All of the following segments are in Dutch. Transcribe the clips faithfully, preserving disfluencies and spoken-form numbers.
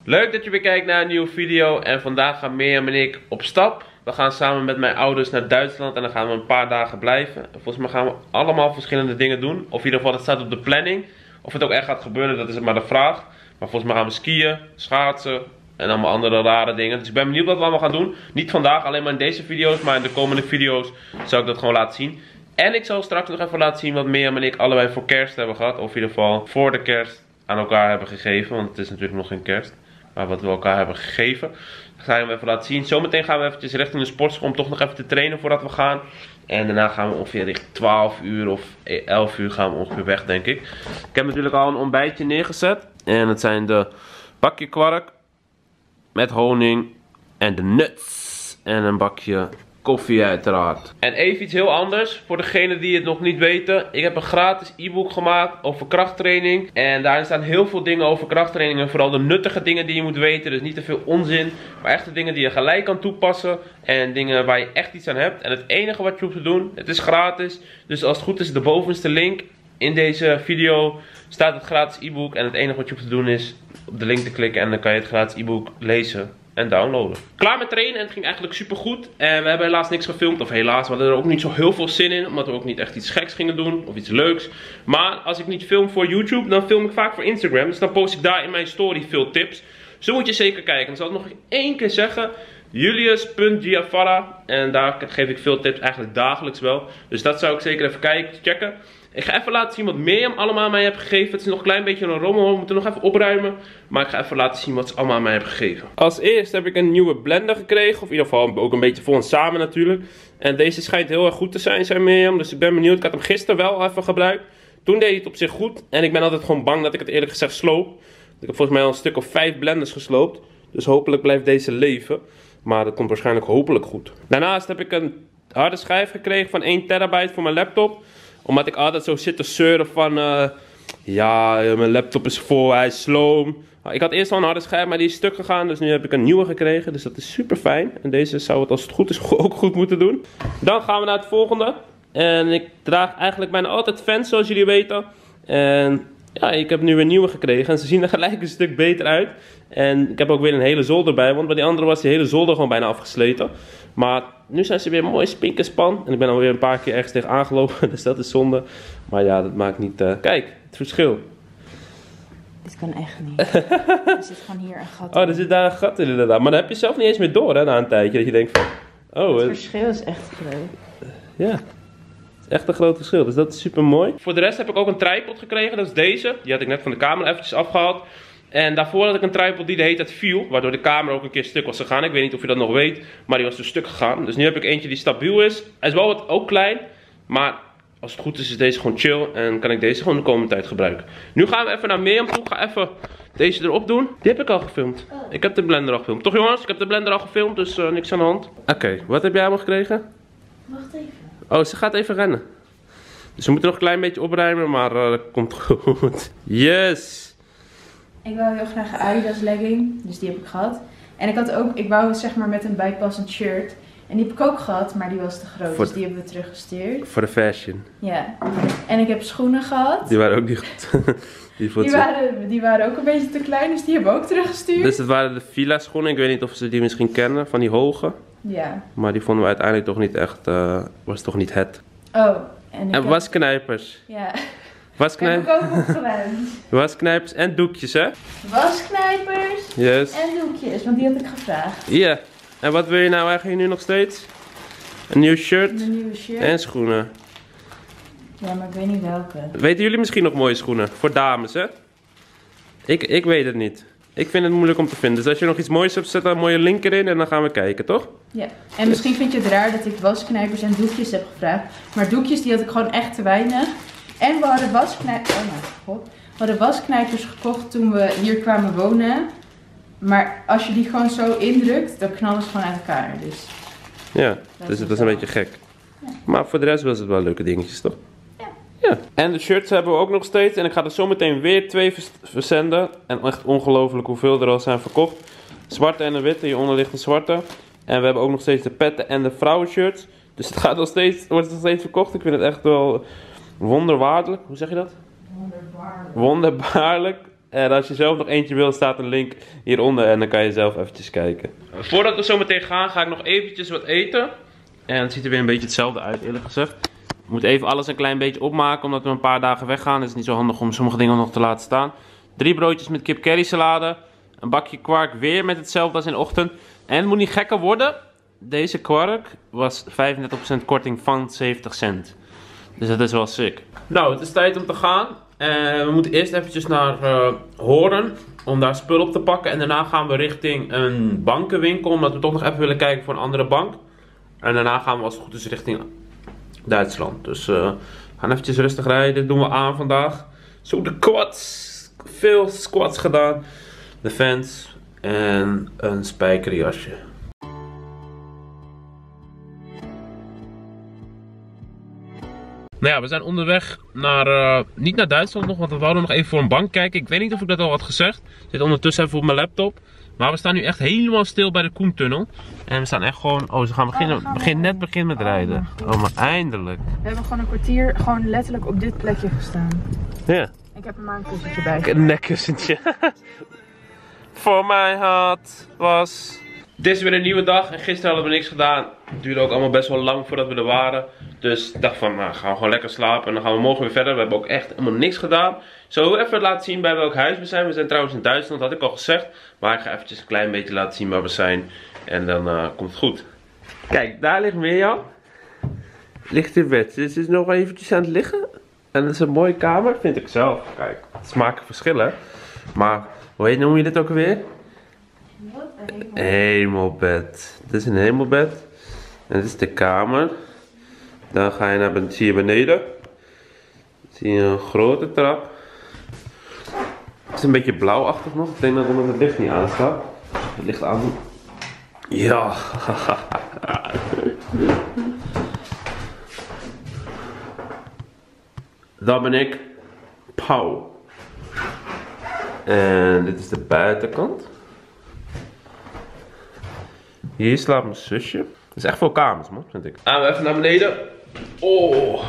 Leuk dat je weer kijkt naar een nieuwe video. En vandaag gaan Mirjam en ik op stap. We gaan samen met mijn ouders naar Duitsland en dan gaan we een paar dagen blijven. En volgens mij gaan we allemaal verschillende dingen doen. Of in ieder geval, dat staat op de planning. Of het ook echt gaat gebeuren, dat is maar de vraag. Maar volgens mij gaan we skiën, schaatsen en allemaal andere rare dingen. Dus ik ben benieuwd wat we allemaal gaan doen. Niet vandaag, alleen maar in deze video's, maar in de komende video's zal ik dat gewoon laten zien. En ik zal straks nog even laten zien wat Mirjam en ik allebei voor kerst hebben gehad. Of in ieder geval voor de kerst aan elkaar hebben gegeven. Want het is natuurlijk nog geen kerst. Maar wat we elkaar hebben gegeven. Dat ga ik hem even laten zien. Zometeen gaan we eventjes richting de sportschool om toch nog even te trainen voordat we gaan. En daarna gaan we ongeveer richting twaalf uur of elf uur gaan we ongeveer weg, denk ik. Ik heb natuurlijk al een ontbijtje neergezet. En het zijn de bakje kwark met honing en de nuts. En een bakje koffie uiteraard. En even iets heel anders voor degenen die het nog niet weten. Ik heb een gratis e-book gemaakt over krachttraining. En daarin staan heel veel dingen over krachttraining. En vooral de nuttige dingen die je moet weten. Dus niet te veel onzin. Maar echt de dingen die je gelijk kan toepassen. En dingen waar je echt iets aan hebt. En het enige wat je hoeft te doen, het is gratis. Dus als het goed is, de bovenste link in deze video staat het gratis e-book. En het enige wat je hoeft te doen is op de link te klikken. En dan kan je het gratis e-book lezen en downloaden. Klaar met trainen en het ging eigenlijk super goed. En we hebben helaas niks gefilmd. Of helaas, we hadden er ook niet zo heel veel zin in. Omdat we ook niet echt iets geks gingen doen. Of iets leuks. Maar als ik niet film voor YouTube, dan film ik vaak voor Instagram. Dus dan post ik daar in mijn story veel tips. Zo moet je zeker kijken. Dan zal ik nog één keer zeggen. Julius punt giafarra. En daar geef ik veel tips. Eigenlijk dagelijks wel. Dus dat zou ik zeker even kijken, checken. Ik ga even laten zien wat Mirjam allemaal aan mij heeft gegeven. Het is nog een klein beetje een rommel. We moeten nog even opruimen. Maar ik ga even laten zien wat ze allemaal aan mij hebben gegeven. Als eerst heb ik een nieuwe blender gekregen. Of in ieder geval ook een beetje voor ons samen natuurlijk. En deze schijnt heel erg goed te zijn, zei Mirjam. Dus ik ben benieuwd. Ik had hem gisteren wel even gebruikt. Toen deed hij het op zich goed. En ik ben altijd gewoon bang dat ik het eerlijk gezegd sloop. Ik heb volgens mij al een stuk of vijf blenders gesloopt. Dus hopelijk blijft deze leven. Maar dat komt waarschijnlijk hopelijk goed. Daarnaast heb ik een harde schijf gekregen van één terabyte voor mijn laptop. Omdat ik altijd zo zit te zeuren van, uh, ja, mijn laptop is vol, hij is sloom. Ik had eerst al een harde schijf, maar die is stuk gegaan. Dus nu heb ik een nieuwe gekregen, dus dat is super fijn. En deze zou het als het goed is ook goed moeten doen. Dan gaan we naar het volgende. En ik draag eigenlijk bijna altijd Vans, zoals jullie weten. En ja, ik heb nu een nieuwe gekregen. En ze zien er gelijk een stuk beter uit. En ik heb ook weer een hele zolder bij, want bij die andere was die hele zolder gewoon bijna afgesleten. Maar nu zijn ze weer mooi spinkenspan. En ik ben alweer een paar keer ergens tegen aangelopen, dus dat is zonde. Maar ja, dat maakt niet... Uh... Kijk, het verschil. Dit kan echt niet. Er zit gewoon hier een gat in. Oh, er zit daar een gat in inderdaad. Maar dan heb je zelf niet eens meer door, hè, na een tijdje. Dat je denkt van... Oh, het verschil is echt groot. Ja. Het is echt een groot verschil, dus dat is super mooi. Voor de rest heb ik ook een tripod gekregen, dat is deze. Die had ik net van de camera eventjes afgehaald. En daarvoor had ik een tripod die de hele tijd viel, waardoor de camera ook een keer stuk was gegaan. Ik weet niet of je dat nog weet, maar die was dus stuk gegaan. Dus nu heb ik eentje die stabiel is. Hij is wel wat ook klein, maar als het goed is is deze gewoon chill. En kan ik deze gewoon de komende tijd gebruiken. Nu gaan we even naar Mirjam toe. Ga even deze erop doen. Die heb ik al gefilmd. Ik heb de blender al gefilmd. Toch jongens, ik heb de blender al gefilmd, dus uh, niks aan de hand. Oké, okay, wat heb jij allemaal gekregen? Wacht even. Oh, ze gaat even rennen. Dus we moeten nog een klein beetje opruimen, maar uh, dat komt goed. Yes! Ik wou heel graag een Adidas legging, dus die heb ik gehad. En ik had ook, ik wou zeg maar met een bijpassend shirt. En die heb ik ook gehad, maar die was te groot, voor dus die hebben we teruggestuurd. Voor de fashion. Ja. En ik heb schoenen gehad. Die waren ook niet goed. die, die, waren, die waren ook een beetje te klein, dus die hebben we ook teruggestuurd. Dus het waren de Fila schoenen, ik weet niet of ze die misschien kennen, van die hoge. Ja. Maar die vonden we uiteindelijk toch niet echt, uh, was toch niet het. Oh. En, ik en heb... wasknijpers. Ja. Wasknijpers. Heb ik ook opgewend. Wasknijpers en doekjes, hè? Wasknijpers yes. En doekjes, want die had ik gevraagd. Ja. Yeah. En wat wil je nou eigenlijk nu nog steeds? Een nieuw shirt? Een nieuwe shirt. En schoenen. Ja, maar ik weet niet welke. Weten jullie misschien nog mooie schoenen? Voor dames, hè? Ik, ik weet het niet. Ik vind het moeilijk om te vinden. Dus als je nog iets moois hebt, zet daar een mooie link erin en dan gaan we kijken, toch? Ja. En misschien vind je het raar dat ik wasknijpers en doekjes heb gevraagd. Maar doekjes die had ik gewoon echt te weinig. En we hadden wasknijpers... Oh mijn god. We hadden wasknijpers gekocht toen we hier kwamen wonen. Maar als je die gewoon zo indrukt, dan knallen ze gewoon uit elkaar. Dus ja, dat dus dat is een beetje gek. Ja. Maar voor de rest was het wel leuke dingetjes, toch? Ja. Ja. En de shirts hebben we ook nog steeds. En ik ga er zo meteen weer twee verzenden. En echt ongelooflijk hoeveel er al zijn verkocht. Zwarte en een witte, hieronder ligt een zwarte. En we hebben ook nog steeds de petten en de vrouwenshirts. Dus het gaat nog steeds, wordt nog steeds verkocht. Ik vind het echt wel wonderwaardelijk. Hoe zeg je dat? Wonderbaarlijk. Wonderbaarlijk. En als je zelf nog eentje wil, staat een link hieronder en dan kan je zelf eventjes kijken. Voordat we zo meteen gaan, ga ik nog eventjes wat eten. En het ziet er weer een beetje hetzelfde uit, eerlijk gezegd. Ik moet even alles een klein beetje opmaken, omdat we een paar dagen weggaan. Het is niet zo handig om sommige dingen nog te laten staan. Drie broodjes met kip curry salade. Een bakje kwark weer met hetzelfde als in de ochtend. En het moet niet gekker worden. Deze kwark was vijfendertig procent korting van zeventig cent. Dus dat is wel sick. Nou, het is tijd om te gaan. En we moeten eerst eventjes naar uh, Hoorn om daar spullen op te pakken. En daarna gaan we richting een bankenwinkel, omdat we toch nog even willen kijken voor een andere bank. En daarna gaan we als het goed is richting Duitsland. Dus uh, we gaan eventjes rustig rijden. Dit doen we aan vandaag. Zo de quads. Veel squats gedaan. De fans en een spijkerjasje. Nou ja, we zijn onderweg naar, uh, niet naar Duitsland nog, want we wouden nog even voor een bank kijken. Ik weet niet of ik dat al had gezegd. Ik zit ondertussen even op mijn laptop. Maar we staan nu echt helemaal stil bij de Koentunnel. En we staan echt gewoon, oh ze gaan beginnen, oh, gaan we begin, net beginnen met rijden. Oh maar eindelijk. We hebben gewoon een kwartier gewoon letterlijk op dit plekje gestaan. Ja. Ik heb er maar een kussentje bij. Een nekkussentje. Voor mij had was... Dit is weer een nieuwe dag en gisteren hadden we niks gedaan. Het duurde ook allemaal best wel lang voordat we er waren. Dus ik dacht van, nou gaan we gewoon lekker slapen en dan gaan we morgen weer verder. We hebben ook echt helemaal niks gedaan. Ik zal even laten zien bij welk huis we zijn. We zijn trouwens in Duitsland, dat had ik al gezegd. Maar ik ga eventjes een klein beetje laten zien waar we zijn. En dan uh, komt het goed. Kijk, daar ligt Mirjam. Ligt in bed. Ze is nog eventjes aan het liggen. En dat is een mooie kamer, vind ik zelf. Kijk, smaken verschillen. Maar, hoe heet, noem je dit ook weer? Hemelbed. Dit is een hemelbed. En dit is de kamer. Dan ga je naar beneden, zie je beneden. Zie je een grote trap. Het is een beetje blauwachtig nog. Ik denk dat omdat het licht niet aanstaat. Het licht aan. Ja. Dat ben ik. Pauw. En dit is de buitenkant. Hier slaapt mijn zusje. Het is echt veel kamers, man, vind ik. Gaan we even naar beneden. Oh.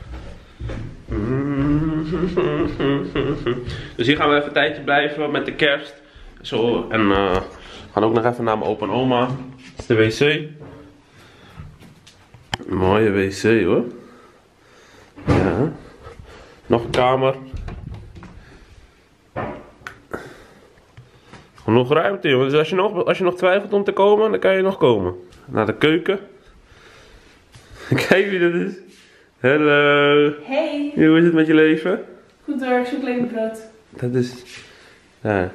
Dus hier gaan we even een tijdje blijven met de kerst. Zo, en uh, we gaan ook nog even naar mijn opa en oma. Dit is de wc. Een mooie wc hoor. Ja. Nog een kamer. Genoeg ruimte jongen, dus als je, nog, als je nog twijfelt om te komen, dan kan je nog komen. Naar de keuken. Kijk wie dat is. Hallo. Hey. Hoe is het met je leven? Goed hoor, ik zoek alleen brood. Dat is... Ja.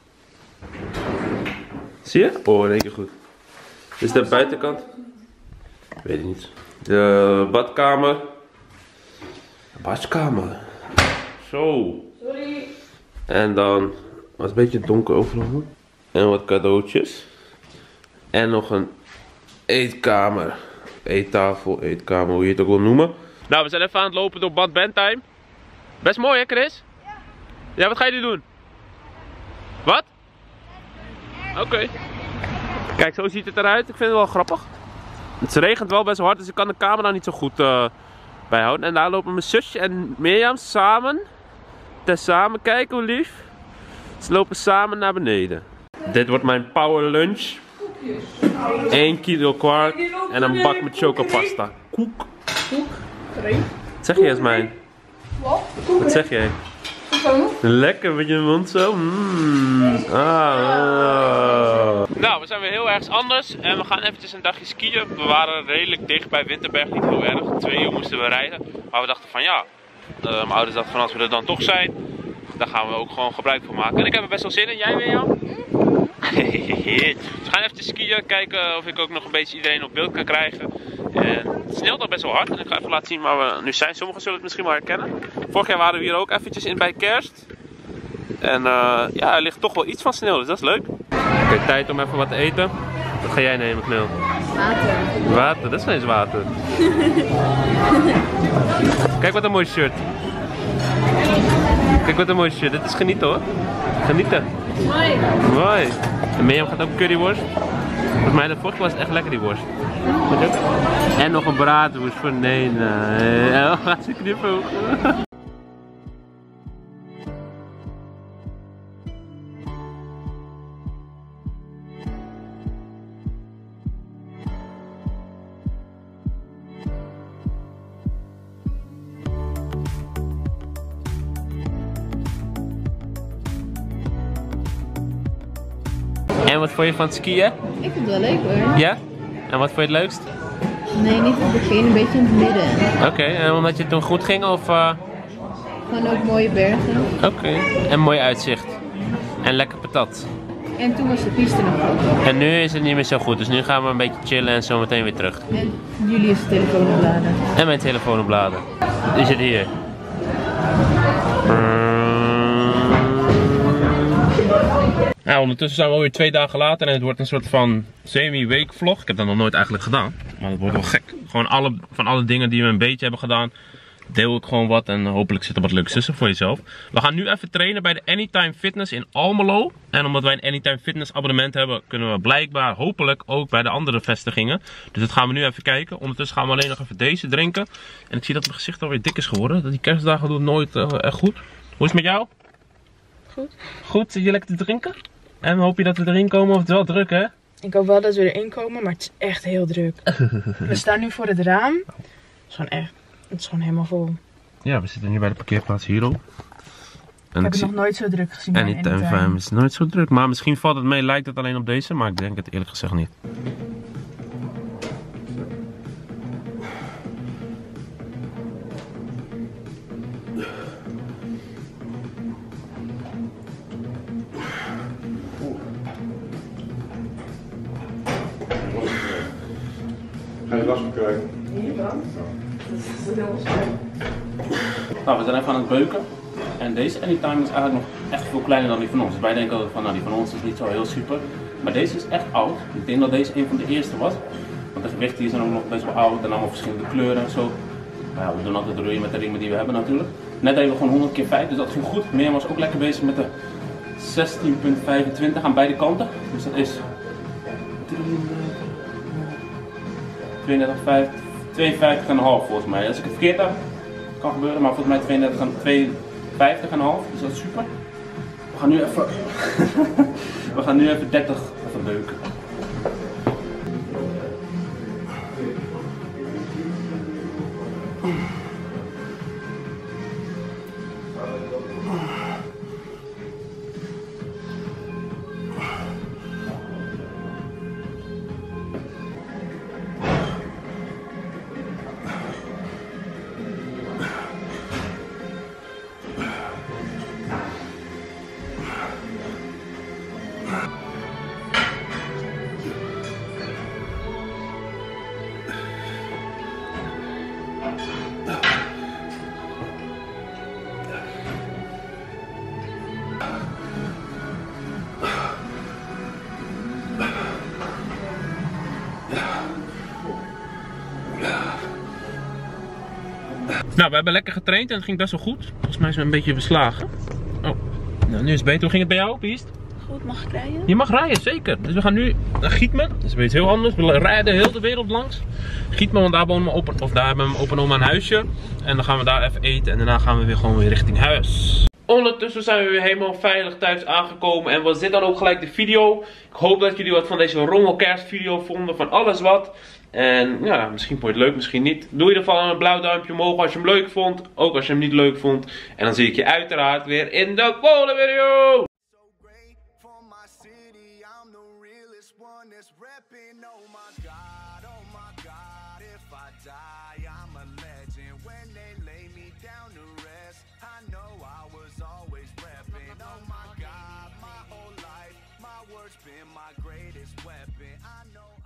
Zie je? Oh, in één keer goed. Dit is de buitenkant. Weet ik niet. De badkamer. De badkamer. Zo. Sorry. En dan... wat een beetje donker overal. En wat cadeautjes. En nog een eetkamer. Eettafel, eetkamer, hoe je het ook wil noemen. Nou, we zijn even aan het lopen door Bad Bentheim. Best mooi hè Chris? Ja. Ja, wat ga je nu doen? Wat? Oké. Okay. Kijk, zo ziet het eruit. Ik vind het wel grappig. Het regent wel best wel hard, dus ik kan de camera niet zo goed uh, bijhouden. En daar lopen mijn zusje en Mirjam samen. Tezamen, kijken hoe lief. Ze lopen samen naar beneden. Dit wordt mijn power lunch. één kilo kwark en een bak met chocopasta. Koek. Koek. Wat zeg je Jasmijn? Wat? Wat zeg jij? Lekker met je mond zo. Mm. Ah. Nou, we zijn weer heel ergens anders en we gaan eventjes een dagje skiën. We waren redelijk dicht bij Winterberg, niet heel erg. Twee uur moesten we rijden. Maar we dachten van ja, uh, mijn ouders dachten van als we er dan toch zijn, daar gaan we ook gewoon gebruik van maken. En ik heb er best wel zin in. Jij weer, Jan? We gaan even skiën, kijken of ik ook nog een beetje iedereen op beeld kan krijgen. En het sneeuwt al best wel hard en ik ga even laten zien waar we nu zijn. Sommigen zullen het misschien wel herkennen. Vorig jaar waren we hier ook eventjes in bij kerst. En uh, ja, er ligt toch wel iets van sneeuw, dus dat is leuk. Oké, okay, tijd om even wat te eten. Wat ga jij nemen, Knul? Water. Water, dat is geen eens water. Kijk wat een mooi shirt. Kijk wat een mooi shirt, dit is genieten hoor. Genieten. Mooi. Mooi. En Mirjam gaat ook curryworst. Volgens mij de vorige was het echt lekker die worst. En nog een braadworst voor Nena. En gaat ze knippen. En wat vond je van het skiën? Ik vind het wel leuk hoor. Ja? En wat vond je het leukst? Nee, niet het begin, een beetje in het midden. Oké, okay, en omdat je toen goed ging of... Uh... Gewoon ook mooie bergen. Oké, okay. En mooi uitzicht. En lekker patat. En toen was de piste nog goed. En nu is het niet meer zo goed, dus nu gaan we een beetje chillen en zo meteen weer terug. En jullie is de telefoon opladen. En mijn telefoon opladen. Die zit hier. Nou, ondertussen zijn we alweer twee dagen later en het wordt een soort van semi-weekvlog. Ik heb dat nog nooit eigenlijk gedaan, maar het wordt wel gek. Gewoon alle, van alle dingen die we een beetje hebben gedaan, deel ik gewoon wat en hopelijk zit er wat leuks tussen voor jezelf. We gaan nu even trainen bij de Anytime Fitness in Almelo. En omdat wij een Anytime Fitness abonnement hebben, kunnen we blijkbaar hopelijk ook bij de andere vestigingen. Dus dat gaan we nu even kijken. Ondertussen gaan we alleen nog even deze drinken. En ik zie dat mijn gezicht alweer dik is geworden. Die kerstdagen doen nooit uh, echt goed. Hoe is het met jou? Goed. Goed, zit je lekker te drinken? En hoop je dat we erin komen of het is wel druk hè? Ik hoop wel dat we erin komen, maar het is echt heel druk. We staan nu voor het raam. Het is gewoon echt, het is gewoon helemaal vol. Ja, we zitten nu bij de parkeerplaats hierop. En ik heb het nog nooit zo druk gezien. Anytime Fam is nooit zo druk, maar misschien valt het mee, lijkt het alleen op deze, maar ik denk het eerlijk gezegd niet. Ga je last van krijgen? Hier dan? Dat is heel spannend. Nou, we zijn even aan het beuken. En deze Anytime is eigenlijk nog echt veel kleiner dan die van ons. Dus wij denken altijd van, nou die van ons is niet zo heel super. Maar deze is echt oud. Ik denk dat deze een van de eerste was. Want de gewichten hier zijn ook nog best wel oud en allemaal verschillende kleuren en zo. Maar ja, we doen altijd roeien met de riemen die we hebben natuurlijk. Net deden we gewoon honderd keer vijf, dus dat ging goed. Mirjam was ook lekker bezig met de zestien komma vijfentwintig aan beide kanten. Dus dat is tweeëndertig komma vijf, tweeënvijftig komma vijf volgens mij. Als ik het verkeerd heb, kan gebeuren, maar volgens mij tweeëndertig, tweeënvijftig komma vijf, dus dat is super. We gaan nu even, we gaan nu even dertig even beuken. Nou, we hebben lekker getraind en het ging best wel goed. Volgens mij zijn we een beetje verslagen. Oh, nou, nu is het beter. Hoe ging het bij jou, Piest? Goed, mag ik rijden? Je mag rijden, zeker. Dus we gaan nu naar Gietmen. Dat is weer iets heel anders. We rijden heel de wereld langs. Gietmen, want daar, wonen we open, of daar hebben we open oma een huisje. En dan gaan we daar even eten en daarna gaan we weer gewoon weer richting huis. Ondertussen zijn we weer helemaal veilig thuis aangekomen en was dit dan ook gelijk de video. Ik hoop dat jullie wat van deze rommelkerstvideo vonden, van alles wat. En ja, misschien vond je het leuk, misschien niet. Doe in ieder geval een blauw duimpje omhoog als je hem leuk vond. Ook als je hem niet leuk vond. En dan zie ik je uiteraard weer in de volgende video. Been my greatest weapon. I know